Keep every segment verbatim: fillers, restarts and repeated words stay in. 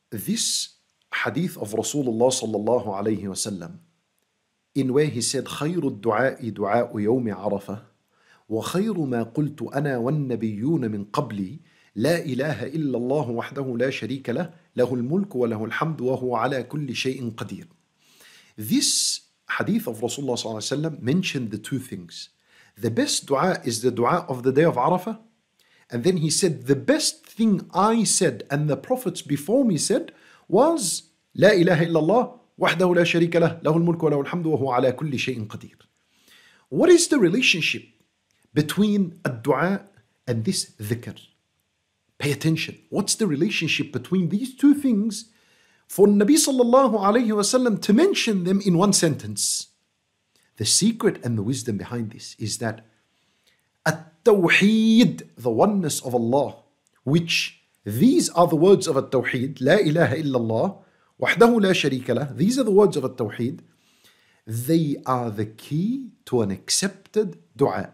this hadith of Rasulullah sallallahu alayhi wasallam, in where he said, خير الدعاء دعاء يوم عرفة وخير ما قلت أنا والنبيون من قبلي لا إله إلا الله وحده لا شريك له له الملك وله الحمد وهو على كل شيء قدير. This hadith of Rasulullah sallallahu alayhi wasallam mentioned the two things. The best dua is the dua of the day of Arafah. And then he said, the best thing I said and the prophets before me said was, لا إله إلا الله وحده لا شريك له له الملك وله الحمد وهو على كل شيء قدير. What is the relationship between a dua and this dhikr? Pay attention. What's the relationship between these two things for Nabi sallallahu alayhi wasallam to mention them in one sentence? The secret and the wisdom behind this is that At-Tawheed, the oneness of Allah, which these are the words of At-Tawheed, La ilaha illallah, wahdahu la sharika lah, these are the words of At-Tawheed, they are the key to an accepted dua.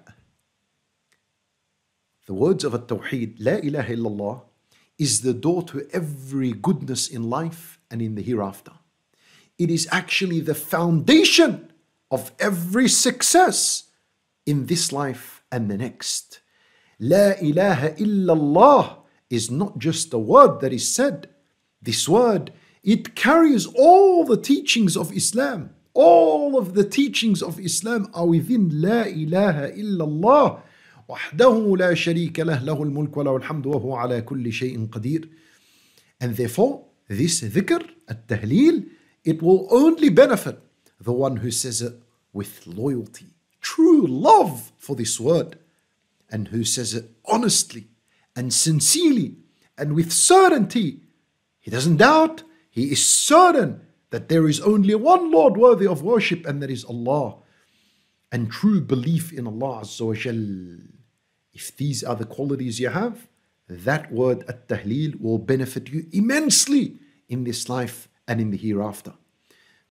The words of At-Tawheed, La ilaha illallah, is the door to every goodness in life and in the hereafter. It is actually the foundation of every success in this life and the next. La ilaha illallah is not just a word that is said. This word, it carries all the teachings of Islam. All of the teachings of Islam are within La ilaha illallah. وحده لا شريك له له الملك وله الحمد وهو على كل شيء قدير. And therefore, this dhikr, at-tahleel, it will only benefit the one who says it with loyalty, true love for this word, and who says it honestly and sincerely and with certainty. He doesn't doubt, he is certain that there is only one Lord worthy of worship, and that is Allah, and true belief in Allah Azza wa Jal. If these are the qualities you have, that word at-tahleel will benefit you immensely in this life and in the hereafter.